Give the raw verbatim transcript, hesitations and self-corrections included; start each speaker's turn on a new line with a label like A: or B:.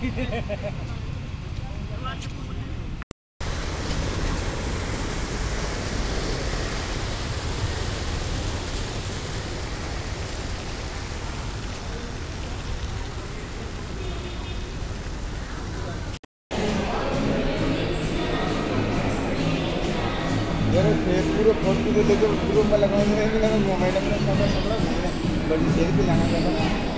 A: पूरे फोटो को लेकर ग्रुप में लगाने मोबाइल अपना बड़ी देर भी लाना